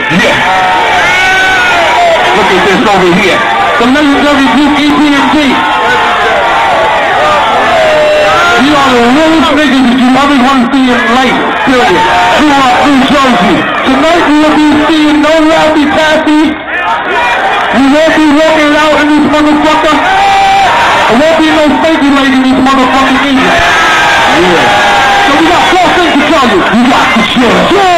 Yeah. Look at this over here. The legendary Duke EPMD. You are the realest niggas that you ever want to see in life, period. Throughout New Jersey. Tonight we will be seeing no Rowdy Taffy. We won't be walking out in this motherfucker. There won't be no safety lady in this motherfucker either. Yeah. So we got 4 things to tell you. You got to share.